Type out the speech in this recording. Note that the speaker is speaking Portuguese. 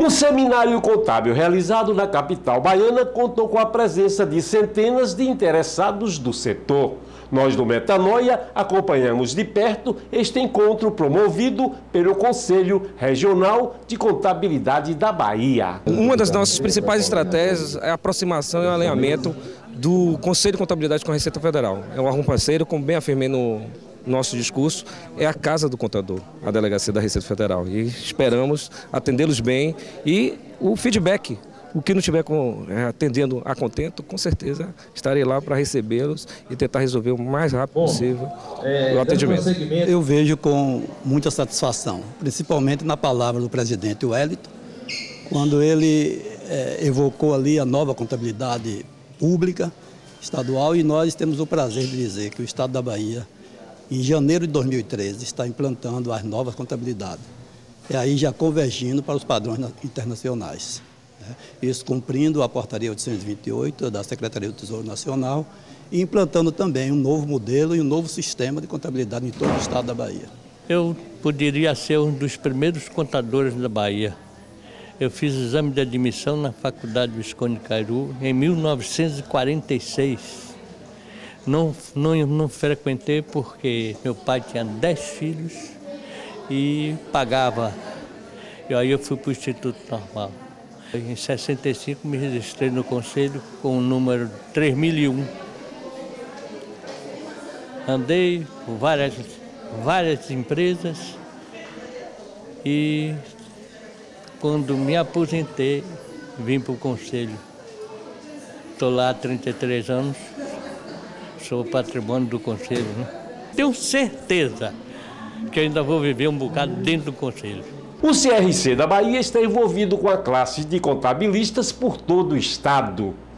Um seminário contábil realizado na capital baiana contou com a presença de centenas de interessados do setor. Nós do Metanoia acompanhamos de perto este encontro promovido pelo Conselho Regional de Contabilidade da Bahia. Uma das nossas principais estratégias é a aproximação e o alinhamento do Conselho de Contabilidade com a Receita Federal. É um órgão parceiro, como bem afirmei no nosso discurso, é a casa do contador, a Delegacia da Receita Federal. E esperamos atendê-los bem e o feedback. O que não estiver atendendo a contento, com certeza estarei lá para recebê-los e tentar resolver o mais rápido possível o atendimento. Eu vejo com muita satisfação, principalmente na palavra do presidente Wellington, quando ele evocou ali a nova contabilidade pública, estadual, e nós temos o prazer de dizer que o Estado da Bahia, em janeiro de 2013, está implantando as novas contabilidades, e aí já convergindo para os padrões internacionais. Isso cumprindo a portaria 828 da Secretaria do Tesouro Nacional e implantando também um novo modelo e um novo sistema de contabilidade em todo o estado da Bahia. Eu poderia ser um dos primeiros contadores da Bahia. Eu fiz exame de admissão na Faculdade Visconde Cairu em 1946. Não frequentei porque meu pai tinha 10 filhos e pagava. E aí eu fui para o Instituto Normal. Em 65 me registrei no Conselho com o número 3001. Andei por várias empresas e quando me aposentei vim para o Conselho. Estou lá há 33 anos, sou patrimônio do Conselho. Tenho certeza que ainda vou viver um bocado dentro do Conselho. O CRC da Bahia está envolvido com a classe de contabilistas por todo o estado.